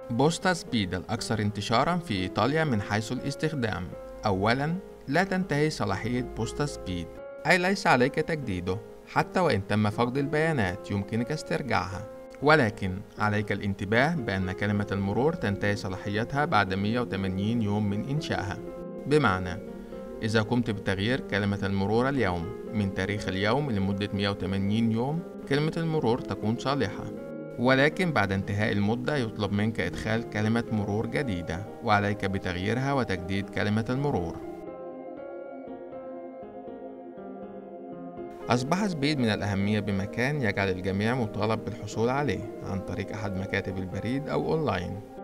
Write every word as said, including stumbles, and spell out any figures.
بوستا سبيد الأكثر انتشارا في إيطاليا من حيث الاستخدام. أولا، لا تنتهي صلاحية بوستا سبيد، أي ليس عليك تجديده، حتى وإن تم فقد البيانات يمكنك استرجاعها. ولكن عليك الانتباه بأن كلمة المرور تنتهي صلاحيتها بعد مئة وثمانين يوم من إنشائها. بمعنى، إذا قمت بتغيير كلمة المرور اليوم من تاريخ اليوم لمدة مئة وثمانين يوم، كلمة المرور تكون صالحة. ولكن بعد انتهاء المدة يطلب منك إدخال كلمة مرور جديدة، وعليك بتغييرها وتجديد كلمة المرور. أصبح سبيد من الأهمية بمكان يجعل الجميع مطالب بالحصول عليه عن طريق أحد مكاتب البريد أو أونلاين.